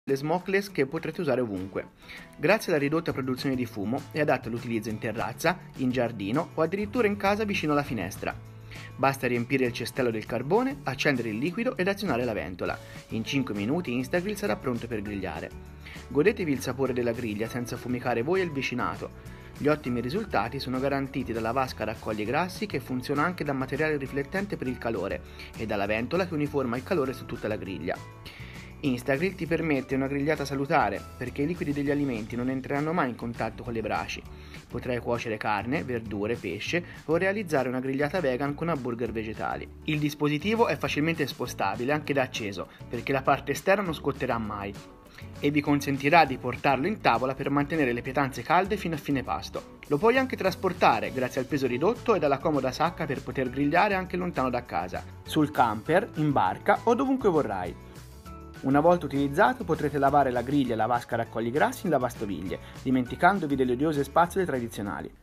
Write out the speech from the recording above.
le smokeless che potrete usare ovunque. Grazie alla ridotta produzione di fumo è adatta all'utilizzo in terrazza, in giardino o addirittura in casa vicino alla finestra. Basta riempire il cestello del carbone, accendere il liquido ed azionare la ventola. In 5 minuti Instagrill sarà pronto per grigliare. Godetevi il sapore della griglia senza affumicare voi e il vicinato. Gli ottimi risultati sono garantiti dalla vasca a raccoglie grassi che funziona anche da materiale riflettente per il calore e dalla ventola che uniforma il calore su tutta la griglia. Instagrill ti permette una grigliata salutare perché i liquidi degli alimenti non entreranno mai in contatto con le braci. Potrai cuocere carne, verdure, pesce o realizzare una grigliata vegan con hamburger vegetali. Il dispositivo è facilmente spostabile anche da acceso perché la parte esterna non scotterà mai e vi consentirà di portarlo in tavola per mantenere le pietanze calde fino a fine pasto. Lo puoi anche trasportare grazie al peso ridotto e alla comoda sacca per poter grigliare anche lontano da casa, sul camper, in barca o dovunque vorrai. Una volta utilizzato potrete lavare la griglia e la vasca a raccogli grassi in lavastoviglie, dimenticandovi delle odiose spazzole tradizionali.